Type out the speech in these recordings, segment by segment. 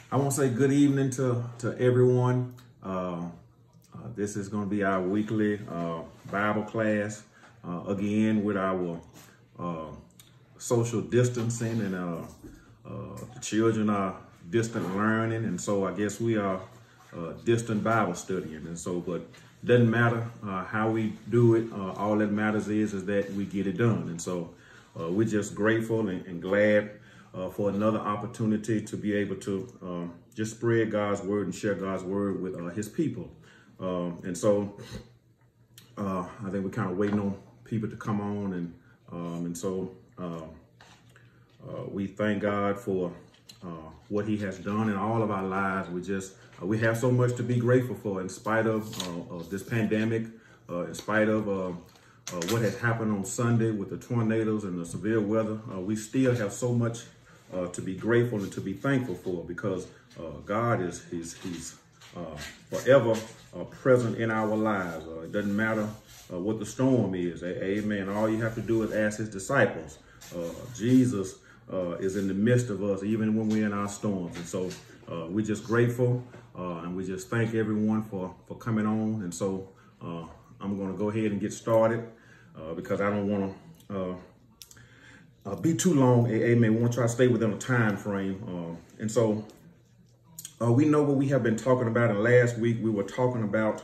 I want to say good evening to everyone. This is going to be our weekly Bible class, again with our social distancing, and the children are distant learning, and so I guess we are distant Bible studying. And so, but it doesn't matter how we do it. All that matters is that we get it done. And so we're just grateful and glad for another opportunity to be able to just spread God's word and share God's word with his people. And so I think we're kind of waiting on people to come on, and so we thank God for what he has done in all of our lives. We have so much to be grateful for in spite of this pandemic, in spite of what has happened on Sunday with the tornadoes and the severe weather. We still have so much to be grateful and to be thankful for, because God is he's forever present in our lives. It doesn't matter what the storm is. Amen. All you have to do is ask his disciples. Jesus is in the midst of us, even when we're in our storms. And so we're just grateful, and we just thank everyone for coming on. And so I'm going to go ahead and get started because I don't want to be too long. Amen. We want to try to stay within a time frame. And so we know what we have been talking about. And last week we were talking about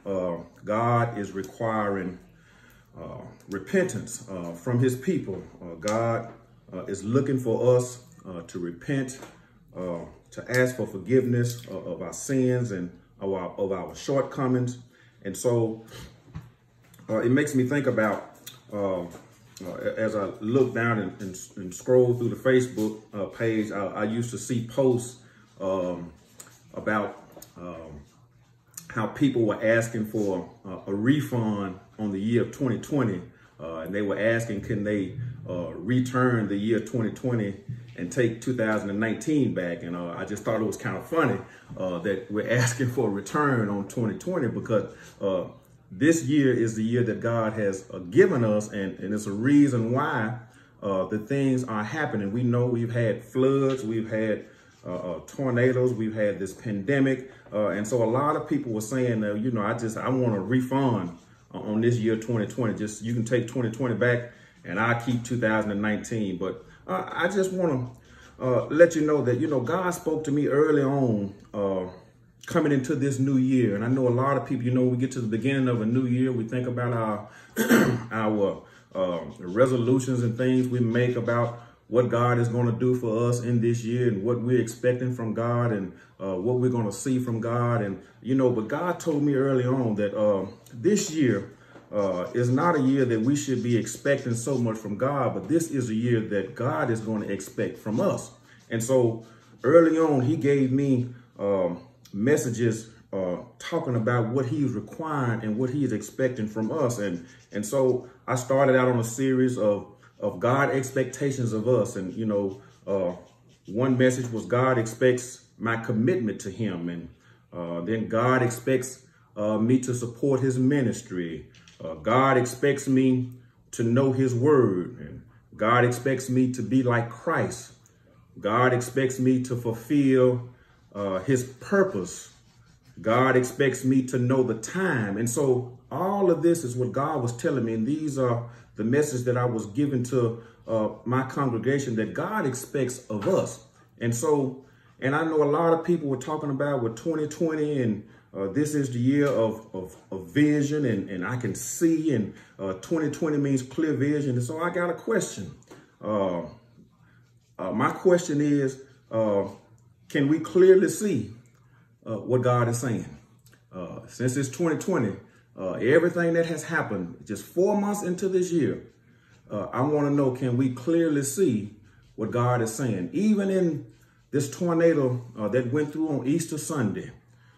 God is requiring repentance from his people. God is looking for us to repent, to ask for forgiveness of our sins and of our shortcomings. And so it makes me think about, as I look down and scroll through the Facebook page, I used to see posts about how people were asking for a refund on the year of 2020. And they were asking, can they return the year 2020 and take 2019 back? And I just thought it was kind of funny that we're asking for a return on 2020, because this year is the year that God has given us, and it's a reason why the things are happening. We know we've had floods, we've had tornadoes, we've had this pandemic, and so a lot of people were saying, I want a refund on this year 2020. Just, you can take 2020 back and I keep 2019. But I just want to let you know that, God spoke to me early on coming into this new year. And I know a lot of people, we get to the beginning of a new year, we think about our resolutions and things we make about what God is going to do for us in this year and what we're expecting from God and what we're going to see from God. And, but God told me early on that this year is not a year that we should be expecting so much from God, but this is a year that God is going to expect from us. And so early on, he gave me messages talking about what he is requiring and what he is expecting from us. And so I started out on a series of God expectations of us. And, one message was God expects my commitment to him. And then God expects me to support his ministry. God expects me to know his word. And God expects me to be like Christ. God expects me to fulfill his purpose. God expects me to know the time. And so all of this is what God was telling me. And these are the message that I was given to my congregation, that God expects of us. And so, and I know a lot of people were talking about with 2020, and this is the year of vision, and I can see, and 2020 means clear vision. And so I got a question. My question is, can we clearly see what God is saying? Since it's 2020, everything that has happened just 4 months into this year, I want to know, can we clearly see what God is saying? Even in this tornado that went through on Easter Sunday,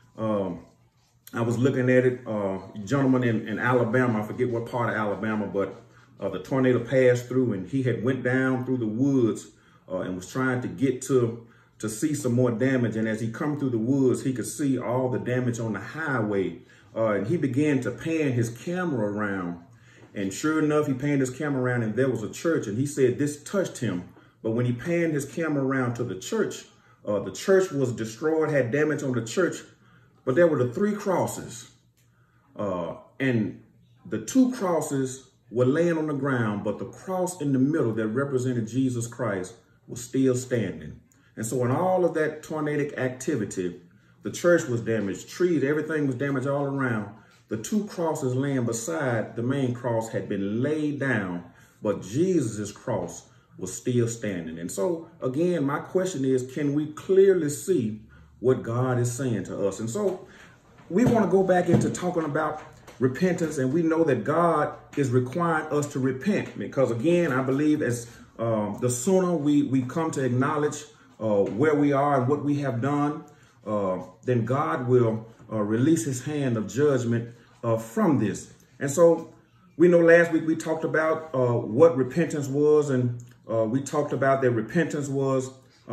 I was looking at it, gentleman in Alabama, I forget what part of Alabama, but the tornado passed through, and he had went down through the woods and was trying to get to see some more damage. And as he come through the woods, he could see all the damage on the highway. And he began to pan his camera around. And sure enough, he panned his camera around, and there was a church. And he said this touched him. But when he panned his camera around to the church, The church was destroyed, had damage on the church, but there were the 3 crosses. And the 2 crosses were laying on the ground, but the cross in the middle that represented Jesus Christ was still standing. And so in all of that tornadic activity, the church was damaged, trees, everything was damaged all around. The 2 crosses laying beside the main cross had been laid down, but Jesus's cross was still standing. And so again, my question is, can we clearly see what God is saying to us? And so we want to go back into talking about repentance, and we know that God is requiring us to repent because, again, I believe as the sooner we come to acknowledge where we are and what we have done, then God will release his hand of judgment from this. And so we know last week we talked about what repentance was, and we talked about that repentance was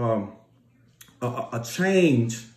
a change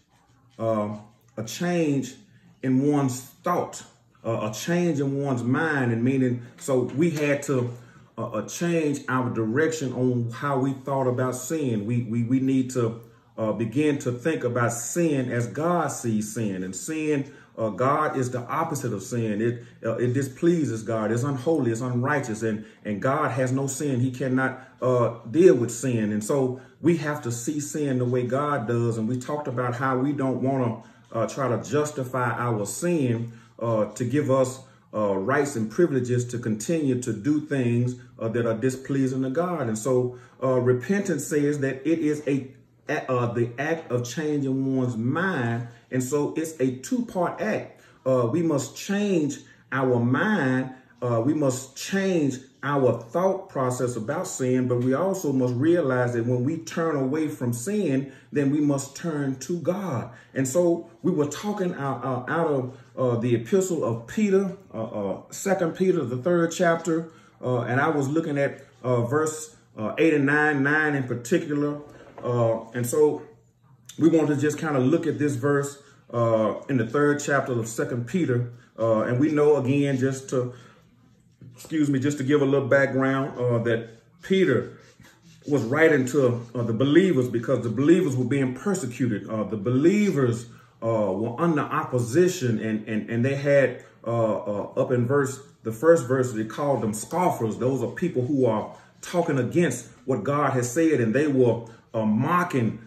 in one's thought, a change in one's mind, and meaning, so we had to change our direction on how we thought about sin. We need to begin to think about sin as God sees sin, and sin, God is the opposite of sin. It displeases God. It's unholy. It's unrighteous. And God has no sin. He cannot deal with sin. And so we have to see sin the way God does. And we talked about how we don't want to try to justify our sin to give us rights and privileges to continue to do things that are displeasing to God. And so repentance says that it is the act of changing one's mind. And so it's a 2-part act. We must change our mind. We must change our thought process about sin, but we also must realize that when we turn away from sin, then we must turn to God. And so we were talking out of the epistle of Peter, 2 Peter, the 3rd chapter, and I was looking at verse 8 and 9 in particular. And so we want to just kind of look at this verse in the 3rd chapter of 2 Peter. And we know, again, just to give a little background, that Peter was writing to the believers because the believers were being persecuted. The believers were under opposition, and they had up in the first verse, they called them scoffers. Those are people who are talking against what God has said, and they were mocking,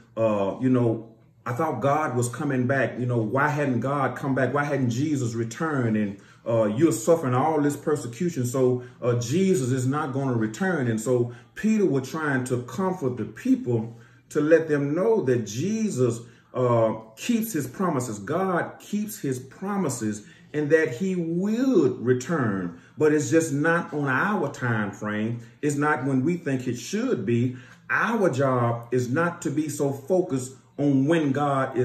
I thought God was coming back. Why hadn't God come back? Why hadn't Jesus returned? And you're suffering all this persecution, so Jesus is not going to return. And so Peter was trying to comfort the people to let them know that Jesus keeps his promises. God keeps his promises, and that he will return. But it's just not on our time frame. It's not when we think it should be. Our job is not to be so focused on when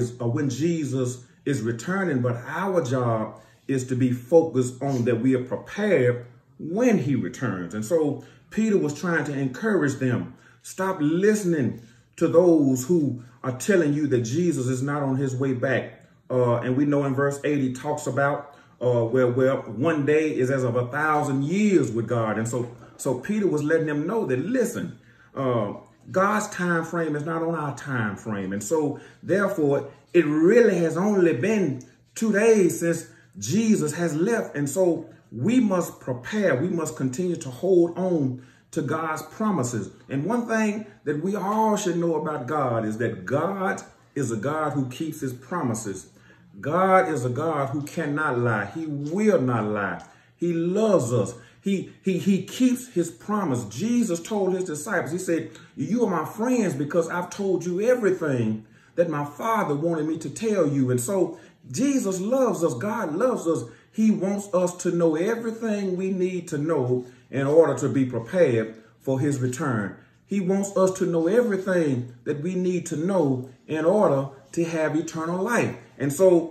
Jesus is returning, but our job is to be focused on that we are prepared when he returns. And so Peter was trying to encourage them. Stop listening to those who are telling you that Jesus is not on his way back. And we know in verse 8, he talks about where one day is as of 1,000 years with God. And so Peter was letting them know that, listen, God's time frame is not on our time frame. And so therefore, it really has only been 2 days since Jesus has left. And so we must prepare. We must continue to hold on to God's promises. And one thing that we all should know about God is that God is a God who keeps his promises. God is a God who cannot lie. He will not lie. He loves us. He keeps his promise. Jesus told his disciples, he said, you are my friends because I've told you everything that my Father wanted me to tell you. And so Jesus loves us. God loves us. He wants us to know everything we need to know in order to be prepared for his return. He wants us to know everything that we need to know in order to have eternal life. And so,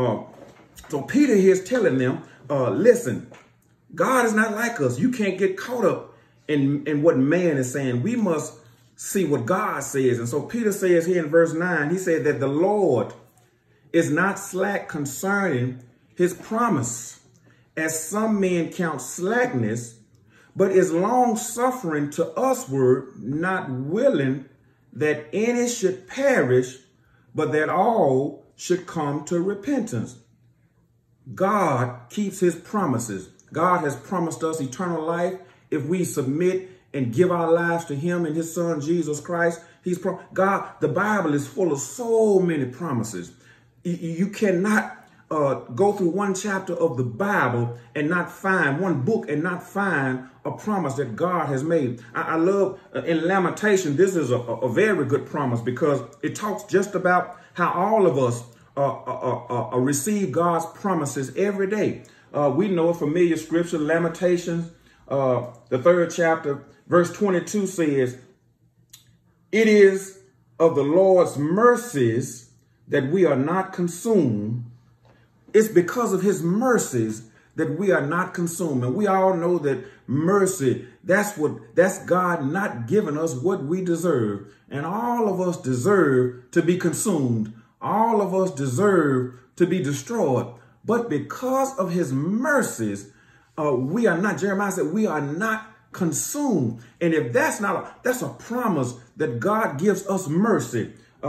Peter here is telling them, listen, God is not like us. You can't get caught up in what man is saying. We must see what God says. And so Peter says here in verse 9, he said that the Lord is not slack concerning his promise, as some men count slackness, but is long suffering to usward, not willing that any should perish, but that all should come to repentance. God keeps his promises. God has promised us eternal life if we submit and give our lives to him and his son, Jesus Christ. The Bible is full of so many promises. You cannot go through one chapter of the Bible and not find one book and not find a promise that God has made. I love in Lamentation, this is a very good promise because it talks just about how all of us receive God's promises every day. We know a familiar scripture, Lamentations, the 3rd chapter, verse 22 says, "It is of the Lord's mercies that we are not consumed." It's because of his mercies that we are not consumed. And we all know that mercy, that's God not giving us what we deserve. And all of us deserve to be consumed. All of us deserve to be destroyed. But because of his mercies, we are not, Jeremiah said, we are not consumed. And if that's a promise that God gives us mercy,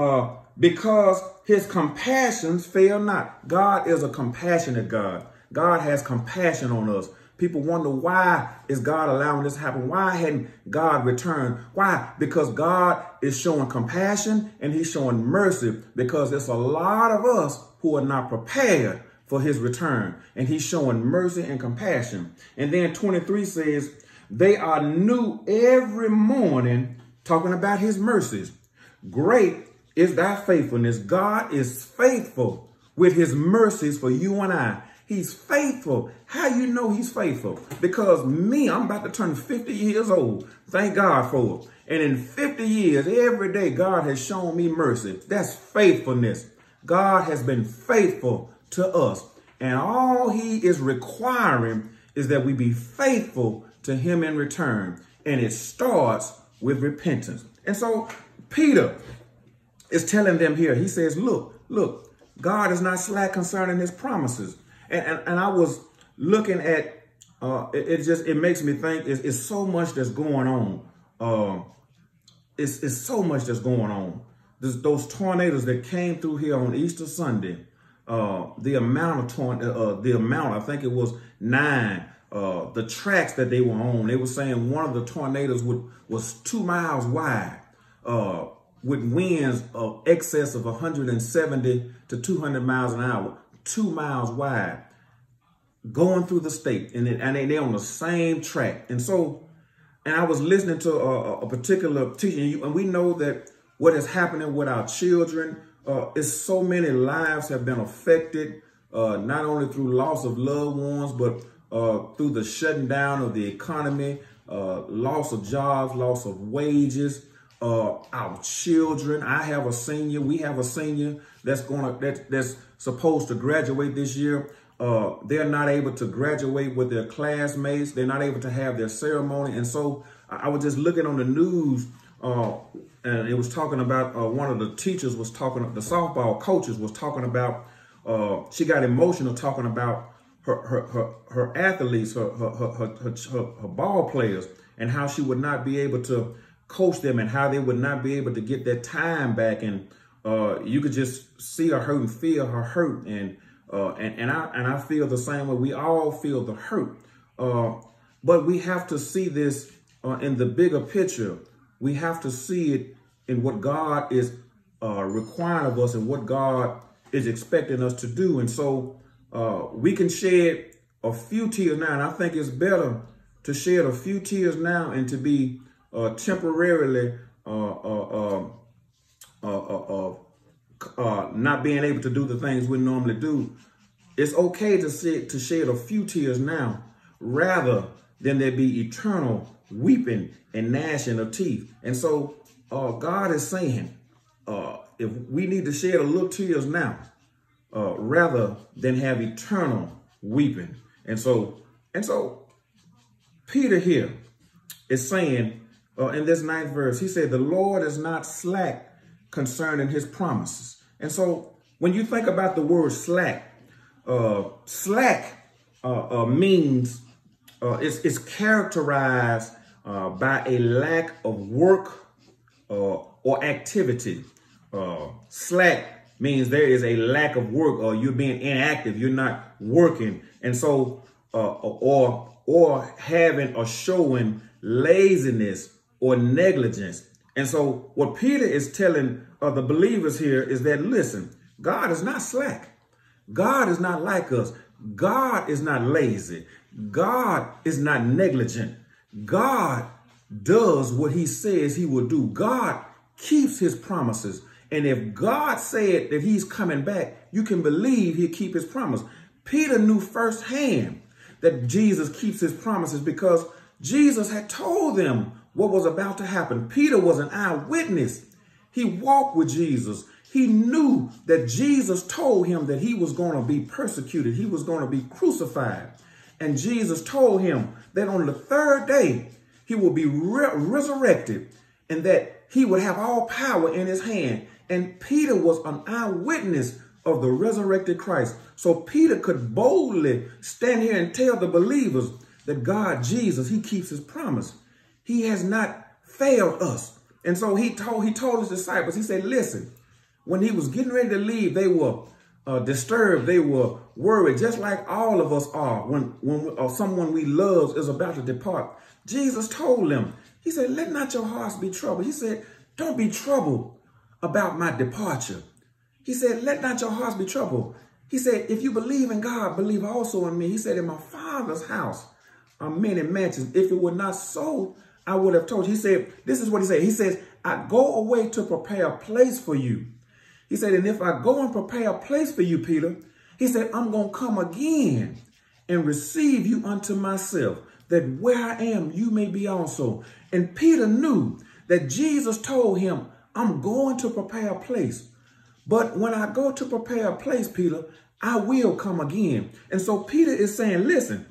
because his compassions fail not. God is a compassionate God. God has compassion on us. People wonder, why is God allowing this to happen? Why hadn't God returned? Why? Because God is showing compassion and he's showing mercy, because there's a lot of us who are not prepared for his return. And he's showing mercy and compassion. And then 23 says, "They are new every morning," talking about his mercies. "Great is thy faithfulness." God is faithful with his mercies for you and I. He's faithful. How you know he's faithful? Because I'm about to turn 50 years old. Thank God for it. And in 50 years, every day, God has shown me mercy. That's faithfulness. God has been faithful to us. And all he is requiring is that we be faithful to him in return. And it starts with repentance. And so Peter is telling them here, he says, look, God is not slack concerning his promises. And I was looking at, it makes me think it's so much that's going on. It's so much that's going on. Those tornadoes that came through here on Easter Sunday, the amount, I think it was 9, the tracks that they were on, they were saying one of the tornadoes was 2 miles wide, with winds of excess of 170 to 200 miles an hour, 2 miles wide, going through the state, and they're on the same track. And I was listening to a particular teaching, and we know that what is happening with our children is so many lives have been affected, not only through loss of loved ones, but through the shutting down of the economy, loss of jobs, loss of wages. Our children, I have a senior, we have a senior that's supposed to graduate this year. They're not able to graduate with their classmates. They're not able to have their ceremony. And so I was just looking on the news, and it was talking about, one of the teachers was talking, the softball coaches was talking about, she got emotional talking about her athletes, her ball players, and how she would not be able to coach them and how they would not be able to get their time back. And you could just see her hurt and feel her hurt. And I feel the same way. We all feel the hurt. But we have to see this in the bigger picture. We have to see it in what God is requiring of us and what God is expecting us to do. And so we can shed a few tears now. And I think it's better to shed a few tears now and to be temporarily not being able to do the things we normally do. It's okay to shed a few tears now rather than there be eternal weeping and gnashing of teeth. And so God is saying, if we need to shed a little tears now, rather than have eternal weeping. And so Peter here is saying, in this 9th verse, he said, the Lord is not slack concerning his promises. And so when you think about the word slack, means it's characterized by a lack of work or or activity. Slack means there is a lack of work, or you're being inactive. You're not working. And so, or having or showing laziness or negligence. And so what Peter is telling the believers here is that, listen, God is not slack. God is not like us. God is not lazy. God is not negligent. God does what he says he will do. God keeps his promises. And if God said that he's coming back, you can believe he'll keep his promise. Peter knew firsthand that Jesus keeps his promises because Jesus had told them what was about to happen. Peter was an eyewitness. He walked with Jesus. He knew that Jesus told him that he was going to be persecuted. He was going to be crucified. And Jesus told him that on the third day, he will be resurrected and that he would have all power in his hand. And Peter was an eyewitness of the resurrected Christ. So Peter could boldly stand here and tell the believers that God, Jesus, he keeps his promise. He has not failed us. And so he told his disciples, he said, listen, when he was getting ready to leave, they were disturbed. They were worried, just like all of us are when someone we love is about to depart. Jesus told them, he said, let not your hearts be troubled. He said, don't be troubled about my departure. He said, let not your hearts be troubled. He said, if you believe in God, believe also in me. He said, in my Father's house are many mansions. If it were not so, I would have told you. He said, this is what he said. He says, I go away to prepare a place for you. He said, and if I go and prepare a place for you, Peter, he said, I'm going to come again and receive you unto myself, that where I am, you may be also. And Peter knew that Jesus told him, I'm going to prepare a place. But when I go to prepare a place, Peter, I will come again. And so Peter is saying, listen,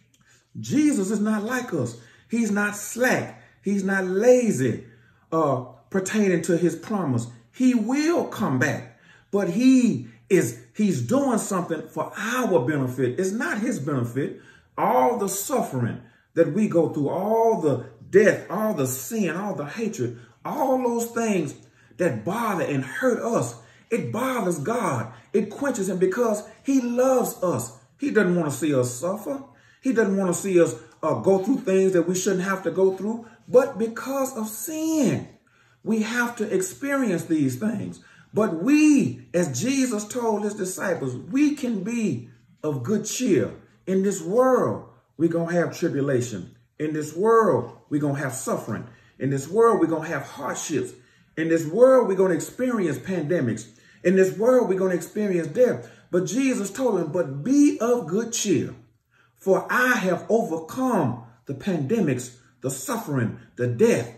Jesus is not like us. He's not slack. He's not lazy pertaining to his promise. He will come back, but he's doing something for our benefit. It's not his benefit. All the suffering that we go through, all the death, all the sin, all the hatred, all those things that bother and hurt us, it bothers God. It quenches him because he loves us. He doesn't want to see us suffer. He doesn't want to see us go through things that we shouldn't have to go through. But because of sin, we have to experience these things. But we, as Jesus told his disciples, we can be of good cheer. In this world, we're going to have tribulation. In this world, we're going to have suffering. In this world, we're going to have hardships. In this world, we're going to experience pandemics. In this world, we're going to experience death. But Jesus told him, but be of good cheer, for I have overcome the pandemics, the suffering, the death,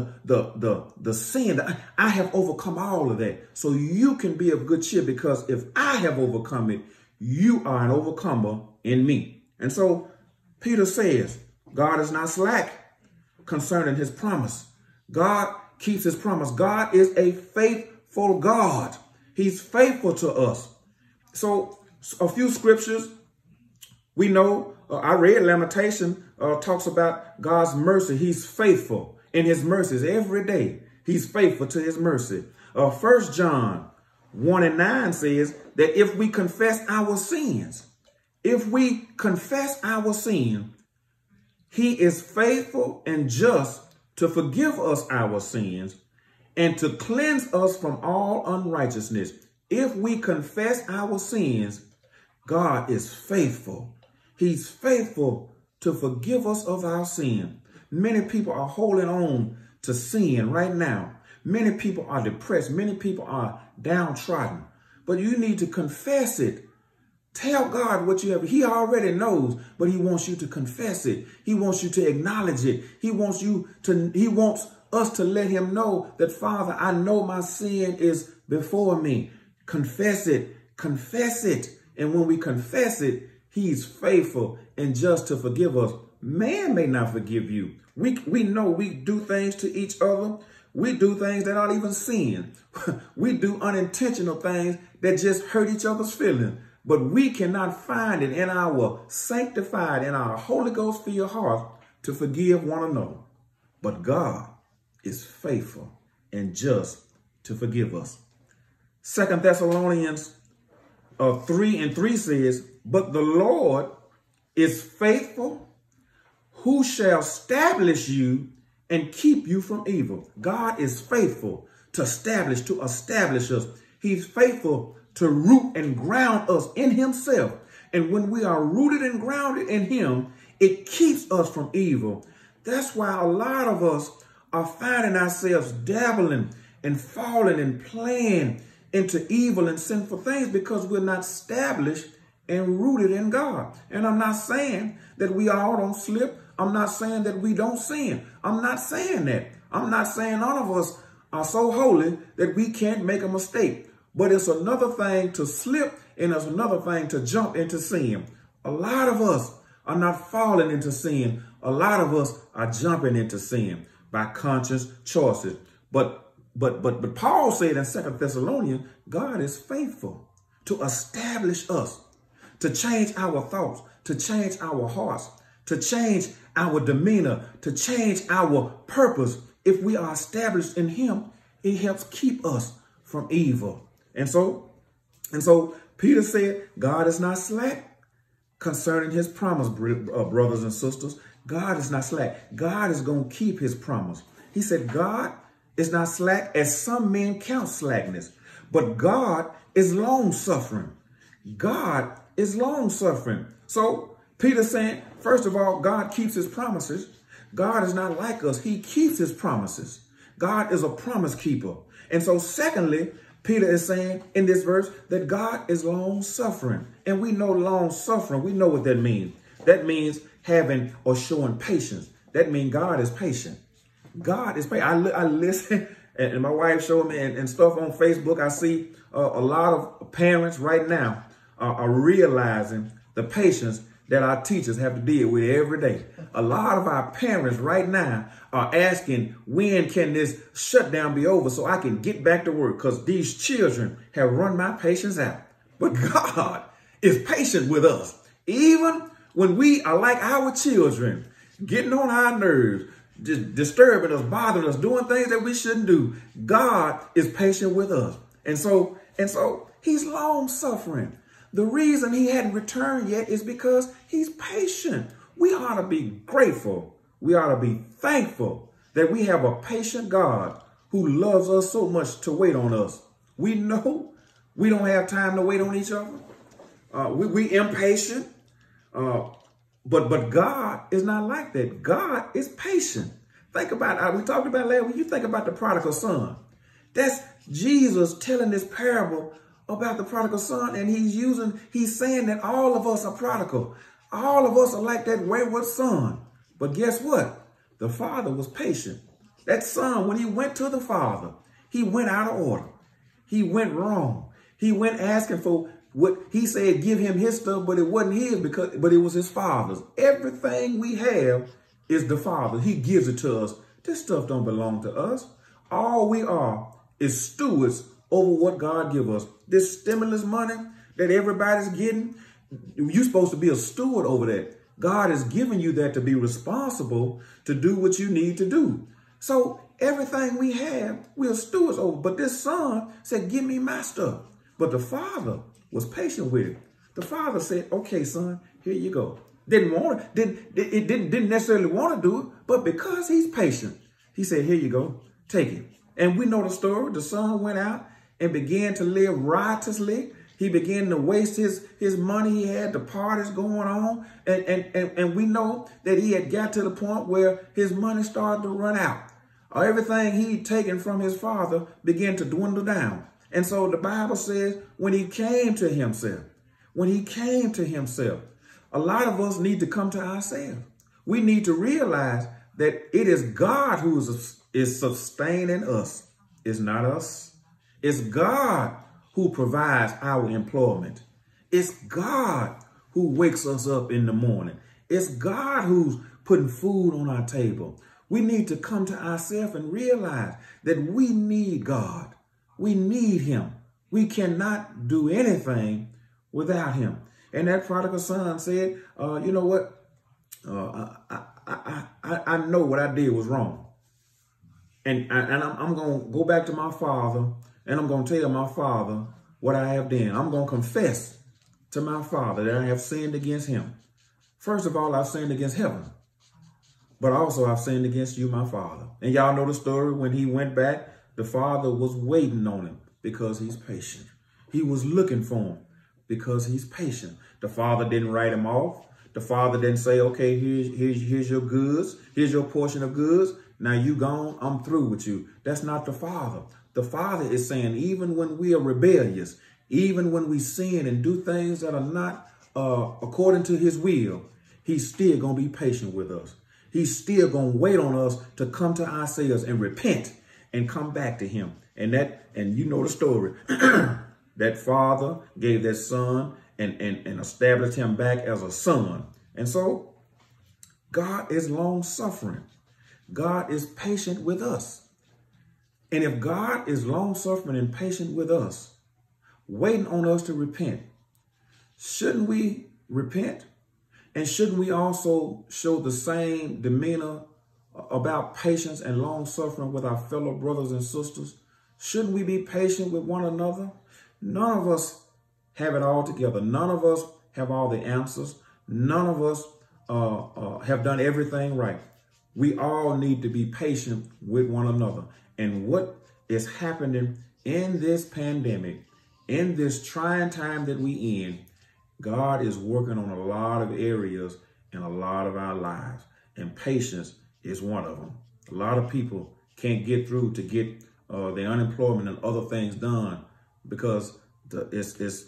the sin. I have overcome all of that. So you can be of good cheer, because if I have overcome it, you are an overcomer in me. And so Peter says, God is not slack concerning his promise. God keeps his promise. God is a faithful God. He's faithful to us. So a few scriptures we know. I read Lamentation talks about God's mercy. He's faithful in his mercies every day. He's faithful to his mercy. 1 John 1:9 says that if we confess our sins, he is faithful and just to forgive us our sins and to cleanse us from all unrighteousness. If we confess our sins, God is faithful. He's faithful to forgive us of our sin. Many people are holding on to sin right now. Many people are depressed. Many people are downtrodden. But you need to confess it. Tell God what you have. He already knows, but he wants you to confess it. He wants you to acknowledge it. He wants us to let him know that, Father, I know my sin is before me. Confess it. Confess it. And when we confess it, he's faithful and just to forgive us. Man may not forgive you. We know we do things to each other. We do things that aren't even sin. We do unintentional things that just hurt each other's feelings. But we cannot find it in our sanctified, in our Holy Ghost-filled heart to forgive one another. But God is faithful and just to forgive us. 2 Thessalonians 3:3 says, but the Lord is faithful, who shall establish you and keep you from evil. God is faithful to establish us. He's faithful to root and ground us in himself. And when we are rooted and grounded in him, it keeps us from evil. That's why a lot of us are finding ourselves dabbling and falling and playing into evil and sinful things because we're not established and rooted in God. And I'm not saying that we all don't slip. I'm not saying that we don't sin. I'm not saying that. I'm not saying none of us are so holy that we can't make a mistake. But it's another thing to slip and it's another thing to jump into sin. A lot of us are not falling into sin. A lot of us are jumping into sin by conscious choices. But Paul said in 2 Thessalonians, God is faithful to establish us, to change our thoughts, to change our hearts, to change our demeanor, to change our purpose. If we are established in him, it helps keep us from evil. And so Peter said, God is not slack concerning his promise, brothers and sisters. God is not slack. God is going to keep his promise. He said, God is not slack as some men count slackness, but God is long suffering. God is long suffering. So Peter's saying, first of all, God keeps his promises. God is not like us. He keeps his promises. God is a promise keeper. And so secondly, Peter is saying in this verse that God is long suffering. And we know long suffering. We know what that means. That means having or showing patience. That means God is patient. God is patient. I listen, and my wife showed me and stuff on Facebook. I see a lot of parents right now are realizing the patience that our teachers have to deal with every day. A lot of our parents right now are asking, when can this shutdown be over so I can get back to work? Because these children have run my patience out. But God is patient with us. Even when we are like our children, getting on our nerves, just disturbing us, bothering us, doing things that we shouldn't do. God is patient with us. And so he's long suffering. The reason he hadn't returned yet is because he's patient. We ought to be grateful. We ought to be thankful that we have a patient God who loves us so much to wait on us. We know we don't have time to wait on each other. We impatient. But God is not like that. God is patient. Think about, we talked about last week, you think about the prodigal son. That's Jesus telling this parable about the prodigal son, and he's saying that all of us are prodigal. All of us are like that wayward son. But guess what? The father was patient. That son, when he went to the father, he went out of order. He went wrong. He went asking for what he said, give him his stuff, but it wasn't his but it was his father's. Everything we have is the father. He gives it to us. This stuff don't belong to us. All we are is stewards over what God give us. This stimulus money that everybody's getting, you're supposed to be a steward over that. God has given you that to be responsible to do what you need to do. So everything we have, we're stewards over. But this son said, give me my stuff. But the father was patient with it. The father said, okay, son, here you go. Didn't necessarily want to do it, but because he's patient, he said, here you go, take it. And we know the story. The son went out and began to live riotously. He began to waste his money. He had the parties going on. And we know that he had got to the point where his money started to run out. Everything he'd taken from his father began to dwindle down. And so the Bible says when he came to himself, a lot of us need to come to ourselves. We need to realize that it is God who is sustaining us. It's not us. It's God who provides our employment. It's God who wakes us up in the morning. It's God who's putting food on our table. We need to come to ourselves and realize that we need God. We need him. We cannot do anything without him. And that prodigal son said, you know what? I know what I did was wrong. And I'm going to go back to my father, and I'm going to tell my father what I have done. I'm going to confess to my father that I have sinned against him. First of all, I've sinned against heaven, but also I've sinned against you, my father. And y'all know the story. When he went back, the father was waiting on him because he's patient. He was looking for him because he's patient. The father didn't write him off. The father didn't say, okay, here's your goods. Here's your portion of goods. Now you gone, I'm through with you. That's not the father. The father is saying, even when we are rebellious, even when we sin and do things that are not according to his will, he's still going to be patient with us. He's still going to wait on us to come to ourselves and repent and come back to him. And you know the story. That father gave that son and established him back as a son. And so God is long suffering. God is patient with us. And if God is long suffering and patient with us, waiting on us to repent, shouldn't we repent? And shouldn't we also show the same demeanor about patience and long suffering with our fellow brothers and sisters? Shouldn't we be patient with one another? None of us have it all together. None of us have all the answers. None of us have done everything right. We all need to be patient with one another. And what is happening in this pandemic, in this trying time that we in, God is working on a lot of areas in a lot of our lives. And patience is one of them. A lot of people can't get through to get their unemployment and other things done because the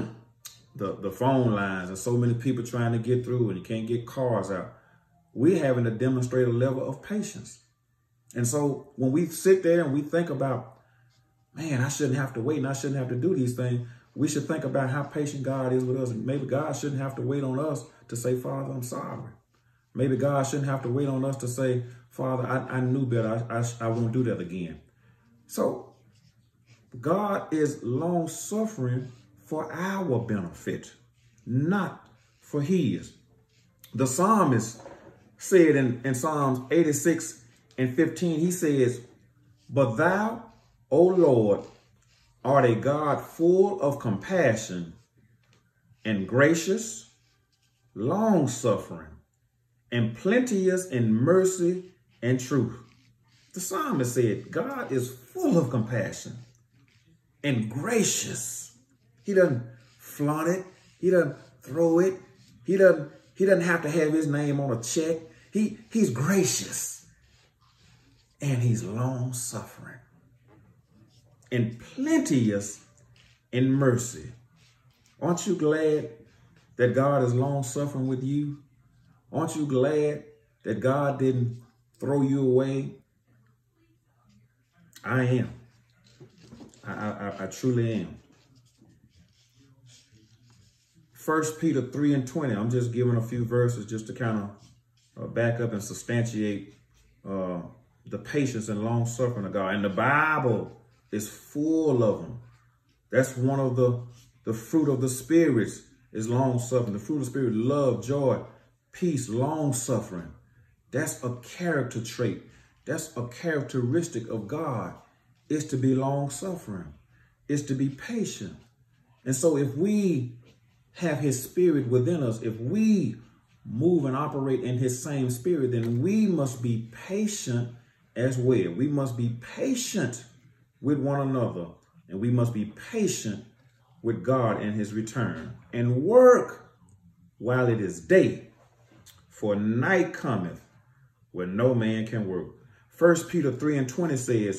phone lines and so many people trying to get through and you can't get cars out. We're having to demonstrate a level of patience. And so when we sit there and we think about, man, I shouldn't have to wait and I shouldn't have to do these things, we should think about how patient God is with us. And maybe God shouldn't have to wait on us to say, Father, I'm sorry. Maybe God shouldn't have to wait on us to say, Father, I knew better. I won't do that again. So God is long suffering for our benefit, not for his. The psalmist said in Psalms 86:15, he says, but thou, O Lord, art a God full of compassion and gracious, long-suffering, and plenteous in mercy and truth. The psalmist said, God is full of compassion and gracious. He doesn't flaunt it. He doesn't throw it. He doesn't have to have his name on a check. He's gracious and he's long-suffering and plenteous in mercy. Aren't you glad that God is long-suffering with you? Aren't you glad that God didn't throw you away? I am. I truly am. 1 Peter 3:20. I'm just giving a few verses just to kind of back up and substantiate the patience and long suffering of God. And the Bible is full of them. That's one of the fruit of the spirits is long suffering. The fruit of the spirit, love, joy, peace, long suffering. That's a character trait. That's a characteristic of God, is to be long suffering, is to be patient. And so if we have his spirit within us, if we move and operate in his same spirit, then we must be patient as well. We must be patient with one another, and we must be patient with God in his return, and work while it is day, for night cometh where no man can work. 1 Peter 3:20 says,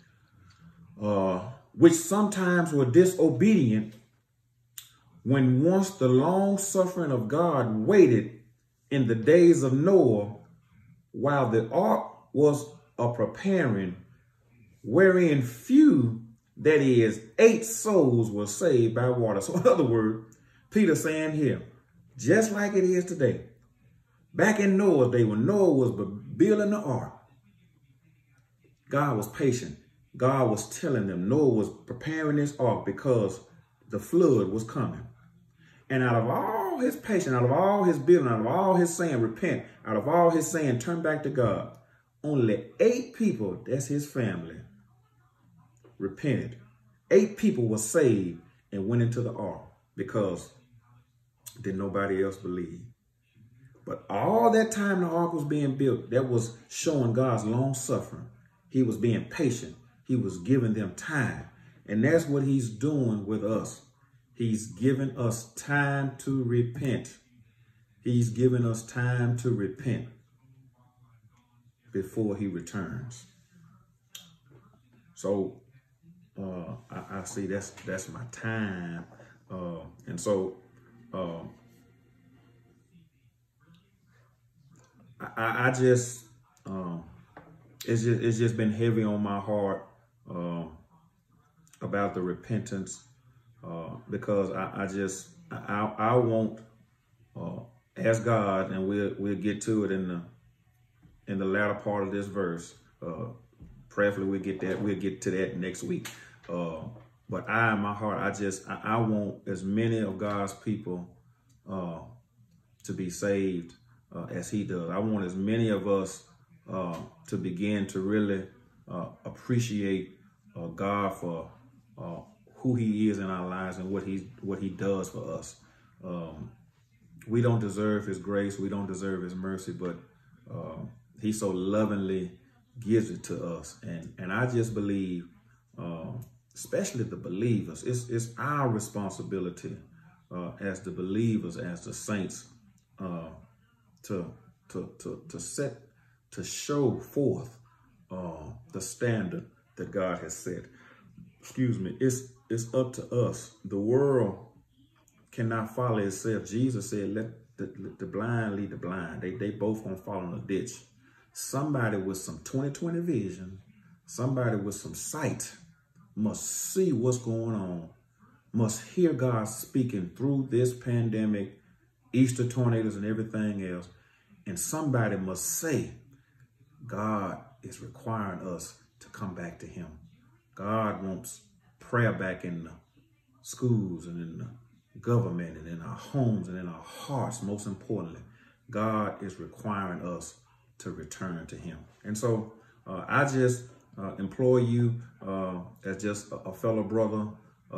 which sometimes were disobedient, when once the long suffering of God waited in the days of Noah, while the ark was a preparing, wherein few, that is, 8 souls, were saved by water. So in other words, Peter saying here, just like it is today, back in Noah's day, when Noah was building the ark, God was patient. God was telling them Noah was preparing this ark because the flood was coming. And out of all his patience, out of all his building, out of all his saying, repent, out of all his saying, turn back to God, only 8 people, that's his family, repented. 8 people were saved and went into the ark because did nobody else believe. But all that time the ark was being built, that was showing God's long suffering. He was being patient. He was giving them time. And that's what he's doing with us. He's giving us time to repent. He's giving us time to repent before he returns. So I see that's my time. And so I just, it's just been heavy on my heart about the repentance because I won't ask God, and we'll get to it in the latter part of this verse. Prayerfully we'll get to that next week. But in my heart, I want as many of God's people to be saved as he does. I want as many of us to begin to really appreciate God for who he is in our lives and what he does for us. We don't deserve his grace. We don't deserve his mercy, but he so lovingly gives it to us. And I just believe, especially the believers, it's our responsibility as the believers, as the saints, to show forth the standard that God has set. Excuse me. It's up to us. The world cannot follow itself. Jesus said, let the blind lead the blind. They both gonna fall in a ditch. Somebody with some 20/20 vision, somebody with some sight must see what's going on, must hear God speaking through this pandemic, Easter tornadoes and everything else. And somebody must say, God is requiring us to come back to him. God wants prayer back in the schools and in the government and in our homes and in our hearts. Most importantly, God is requiring us to return to him. And so I just implore you as just a fellow brother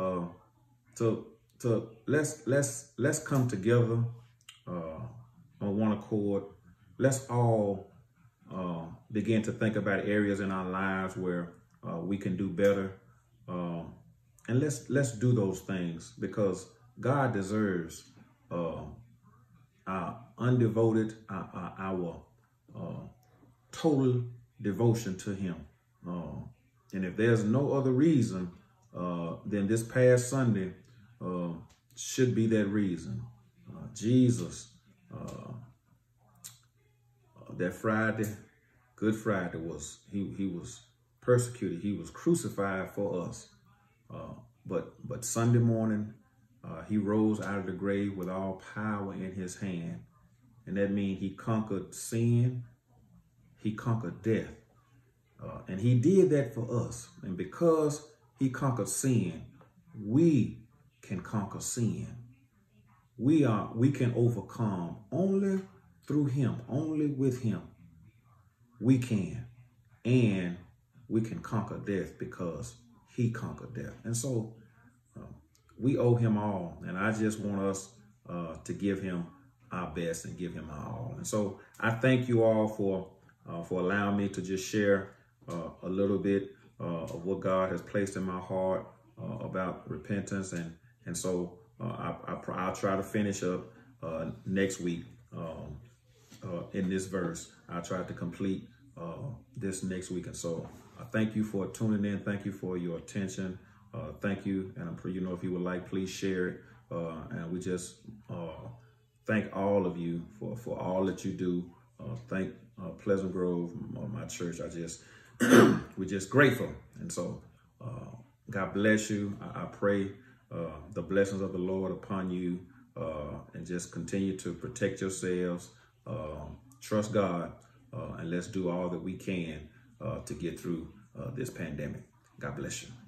to let's come together on one accord. Let's all begin to think about areas in our lives where we can do better, and let's do those things, because God deserves our undevoted, our total devotion to him. And if there's no other reason, then this past Sunday should be that reason. Jesus, that Friday, Good Friday, he was persecuted. He was crucified for us. But Sunday morning, he rose out of the grave with all power in his hand. And that means he conquered sin. He conquered death. And he did that for us. And because he conquered sin, we can conquer sin. We can overcome only through him, only with him. We can. And we can conquer death because he conquered death. And so we owe him all. And I just want us to give him our best and give him our all. And so I thank you all for allowing me to just share a little bit of what God has placed in my heart about repentance. And so I'll try to finish up next week in this verse. I'll try to complete this next week. And so I thank you for tuning in. Thank you for your attention. Thank you. And if you would like, please share it. And we just thank all of you for all that you do. Thank Pleasant Grove, my church. We're just grateful. And so God bless you. I pray the blessings of the Lord upon you, and just continue to protect yourselves. Trust God, and let's do all that we can to get through this pandemic. God bless you.